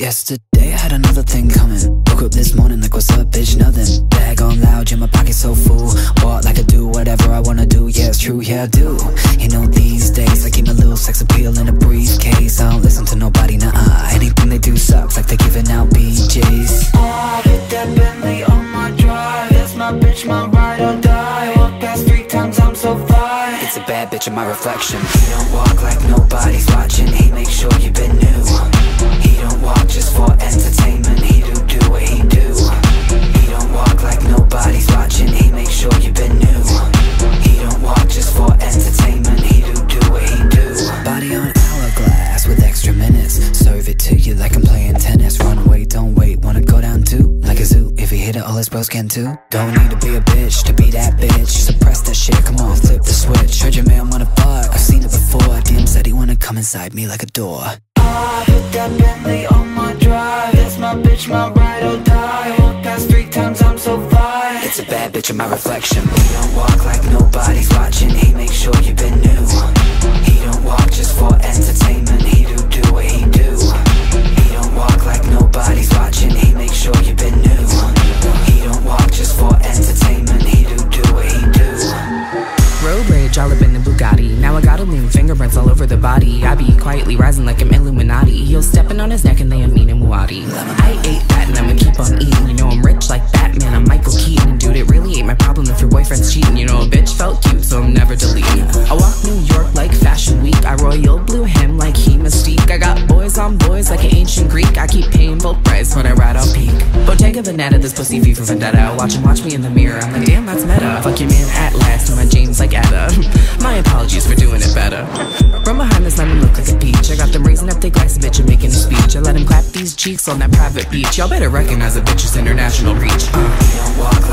Yesterday I had another thing coming. Woke up this morning like what's up bitch, nothing. Bag on loud, yeah my pocket so full. Walk like I do whatever I wanna do. Yeah it's true, yeah I do. You know these days I keep my little sex appeal in a briefcase. I don't listen to nobody, nah. Anything they do sucks like they're giving out BJs. Oh, I hit that Bentley on my drive. That's my bitch, my ride or die. Walk past 3 times, I'm so fine. It's a bad bitch in my reflection. He don't walk like nobody's watching. He make sure you've been new. He don't walk just for entertainment. He do what he do. He don't walk like nobody's watching. He make sure you've been new. He don't walk just for entertainment. He do what he do. Body on hourglass with extra minutes. Serve it to you like I'm playing tennis. Run away, don't wait, wanna go down too? Like a zoo, if he hit it all his bros can too. Don't need to be a bitch to be that bitch. Suppress that shit, come on, flip the switch. Heard your man wanna fuck, I've seen it before. DM said he wanna come inside me like a door. I hit that Bentley on my drive. That's my bitch, my ride or die. Walk past 3 times, I'm so fine. It's a bad bitch in my reflection. He don't walk like nobody's watching. He make sure you've been new. He don't walk just for entertainment. He do what he do. He don't walk like nobody's watching. He make sure you've been new. He don't walk just for entertainment. He do what he do. Road rage all up in the Bugatti. Now I got a lean fingerprints all over the body. I be quietly rising like I'm Illuminati. Heels stepping on his neck and they a mean and Muadi. I ate that and I'ma keep on eating. You know I'm rich like Batman, I'm Michael Keaton. And dude, it really ain't my problem if your boyfriend's cheating. You know a bitch felt cute, so I'm never deleting. I walk New York like Fashion Week. I royal blue him like he Mystique. I got boys on boys like an ancient Greek. I keep paying full price when I ride on peak. Bottega Veneta, this pussy V for Vendetta. Watch me in the mirror, I'm like damn that's meta. Fuck your man at last, and my James like Ada. My apologies for doing it better. From behind this lemon look like a peach. I got them raising up their glass, a bitch and making a speech. I let him clap these cheeks on that private beach. Y'all better recognize a bitch's international reach. He don't walk